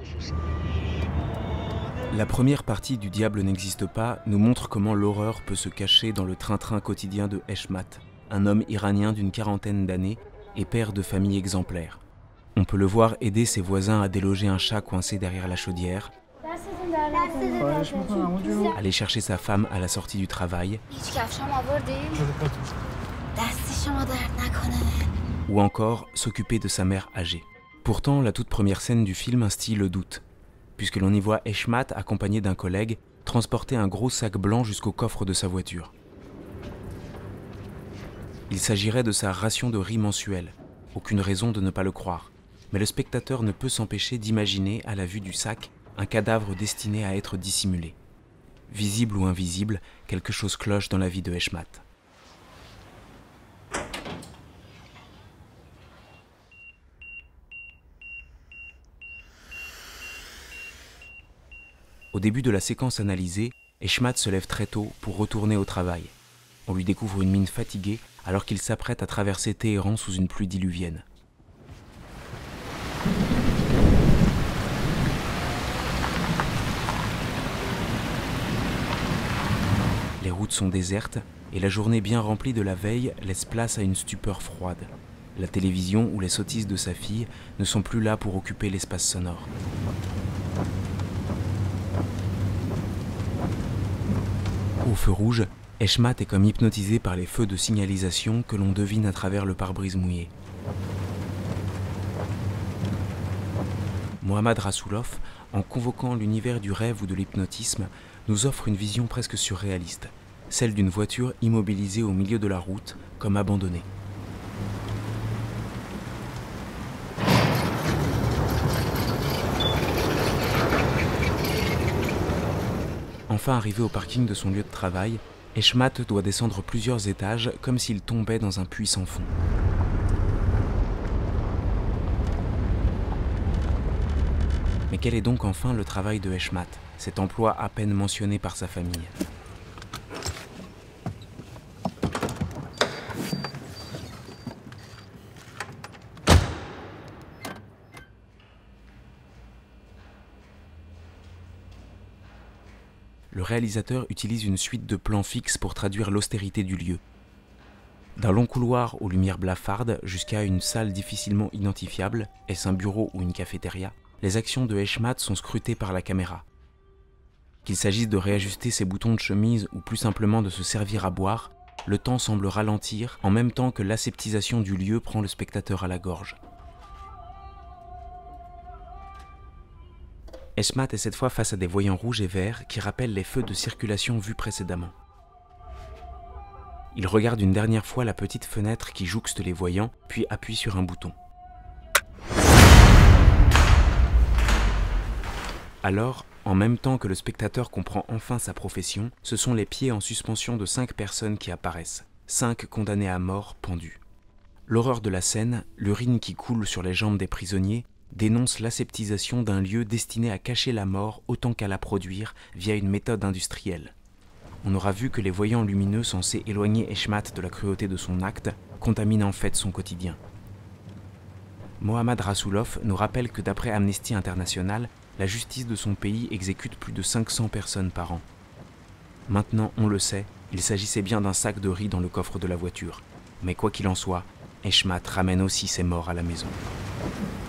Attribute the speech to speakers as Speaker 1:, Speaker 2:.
Speaker 1: La première partie du Diable n'existe pas nous montre comment l'horreur peut se cacher dans le train-train quotidien de Heshmat, un homme iranien d'une quarantaine d'années et père de famille exemplaire. On peut le voir aider ses voisins à déloger un chat coincé derrière la chaudière, aller chercher sa femme à la sortie du travail, ou encore s'occuper de sa mère âgée. Pourtant, la toute première scène du film instille le doute, puisque l'on y voit Heshmat accompagné d'un collègue transporter un gros sac blanc jusqu'au coffre de sa voiture. Il s'agirait de sa ration de riz mensuelle, aucune raison de ne pas le croire, mais le spectateur ne peut s'empêcher d'imaginer, à la vue du sac, un cadavre destiné à être dissimulé. Visible ou invisible, quelque chose cloche dans la vie de Heshmat. Au début de la séquence analysée, Heshmat se lève très tôt pour retourner au travail. On lui découvre une mine fatiguée alors qu'il s'apprête à traverser Téhéran sous une pluie diluvienne. Les routes sont désertes et la journée bien remplie de la veille laisse place à une stupeur froide. La télévision ou les sottises de sa fille ne sont plus là pour occuper l'espace sonore. Au feu rouge, Heshmat est comme hypnotisé par les feux de signalisation que l'on devine à travers le pare-brise mouillé. Mohammad Rassoulov, en convoquant l'univers du rêve ou de l'hypnotisme, nous offre une vision presque surréaliste, celle d'une voiture immobilisée au milieu de la route, comme abandonnée. Enfin arrivé au parking de son lieu de travail, Heshmat doit descendre plusieurs étages comme s'il tombait dans un puits sans fond. Mais quel est donc enfin le travail de Heshmat, cet emploi à peine mentionné par sa famille ? Le réalisateur utilise une suite de plans fixes pour traduire l'austérité du lieu. D'un long couloir aux lumières blafardes jusqu'à une salle difficilement identifiable, est-ce un bureau ou une cafétéria, les actions de Heshmat sont scrutées par la caméra. Qu'il s'agisse de réajuster ses boutons de chemise ou plus simplement de se servir à boire, le temps semble ralentir en même temps que l'aseptisation du lieu prend le spectateur à la gorge. Heshmat est cette fois face à des voyants rouges et verts qui rappellent les feux de circulation vus précédemment. Il regarde une dernière fois la petite fenêtre qui jouxte les voyants, puis appuie sur un bouton. Alors, en même temps que le spectateur comprend enfin sa profession, ce sont les pieds en suspension de 5 personnes qui apparaissent, 5 condamnés à mort pendus. L'horreur de la scène, l'urine qui coule sur les jambes des prisonniers, dénonce l'aseptisation d'un lieu destiné à cacher la mort autant qu'à la produire via une méthode industrielle. On aura vu que les voyants lumineux censés éloigner Heshmat de la cruauté de son acte contaminent en fait son quotidien. Mohammad Rassoulov nous rappelle que d'après Amnesty International, la justice de son pays exécute plus de 500 personnes par an. Maintenant, on le sait, il s'agissait bien d'un sac de riz dans le coffre de la voiture. Mais quoi qu'il en soit, Heshmat ramène aussi ses morts à la maison.